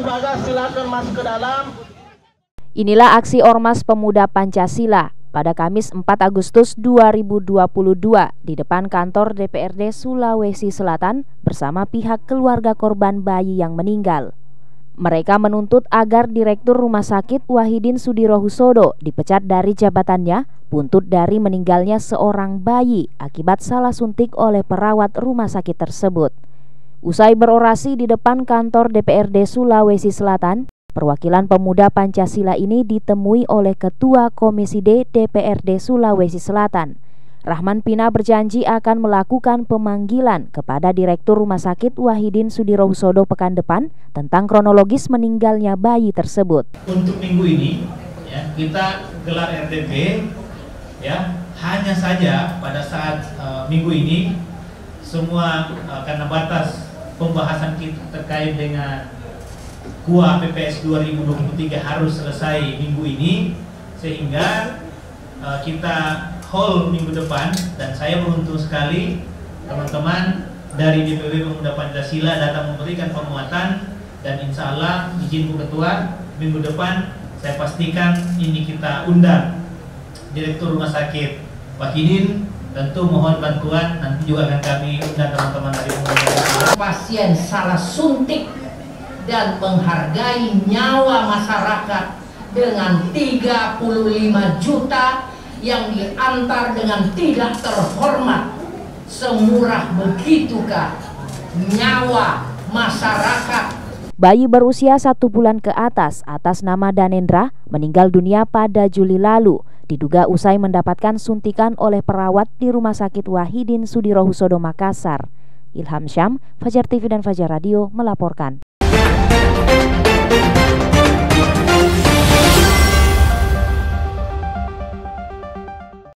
Bagas silakan masuk ke dalam. Inilah aksi Ormas Pemuda Pancasila pada Kamis 4 Agustus 2022 di depan kantor DPRD Sulawesi Selatan bersama pihak keluarga korban bayi yang meninggal. Mereka menuntut agar Direktur Rumah Sakit Wahidin Sudirohusodo dipecat dari jabatannya buntut dari meninggalnya seorang bayi akibat salah suntik oleh perawat rumah sakit tersebut. Usai berorasi di depan kantor DPRD Sulawesi Selatan, perwakilan Pemuda Pancasila ini ditemui oleh Ketua Komisi D DPRD Sulawesi Selatan. Rahman Pina berjanji akan melakukan pemanggilan kepada Direktur Rumah Sakit Wahidin Sudirohusodo pekan depan tentang kronologis meninggalnya bayi tersebut. Untuk minggu ini, ya, kita gelar RDP, ya, hanya saja pada saat minggu ini semua karena batas pembahasan kita terkait dengan KUA PPS 2023 harus selesai minggu ini, sehingga kita hold minggu depan. Dan saya beruntung sekali teman-teman dari DPW Pemuda Pancasila datang memberikan penguatan, dan insya Allah izin Bu Ketua, minggu depan saya pastikan ini kita undang Direktur Rumah Sakit Wahidin. Tentu mohon bantuan, nanti juga akan kami undang teman-teman dari Pemuda Pancasila. Pasien salah suntik dan menghargai nyawa masyarakat dengan 35 juta yang diantar dengan tidak terhormat. Semurah begitukah nyawa masyarakat? Bayi berusia 1 bulan ke atas nama Danendra meninggal dunia pada Juli lalu, diduga usai mendapatkan suntikan oleh perawat di Rumah Sakit Wahidin Sudirohusodo Makassar. Ilham Syam, Fajar TV dan Fajar Radio melaporkan.